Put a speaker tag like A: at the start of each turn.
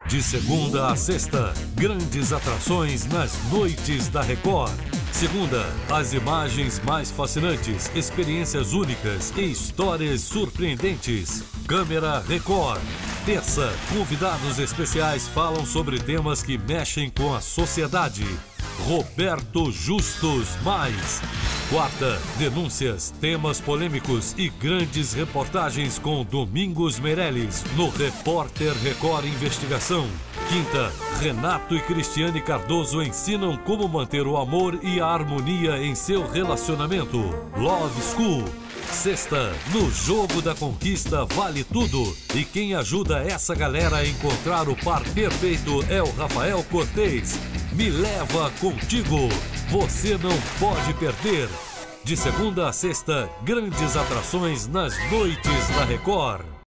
A: De segunda a sexta, grandes atrações nas noites da Record. Segunda, as imagens mais fascinantes, experiências únicas e histórias surpreendentes. Câmera Record. Terça, convidados especiais falam sobre temas que mexem com a sociedade. Roberto Justus Mais. Quarta, denúncias, temas polêmicos e grandes reportagens com Domingos Meirelles no Repórter Record Investigação. Quinta, Renato e Cristiane Cardoso ensinam como manter o amor e a harmonia em seu relacionamento. Love School. Sexta, no Jogo da Conquista vale tudo. E quem ajuda essa galera a encontrar o par perfeito é o Rafael Cortez. Me leva contigo. Você não pode perder. De segunda a sexta, grandes atrações nas noites da Record.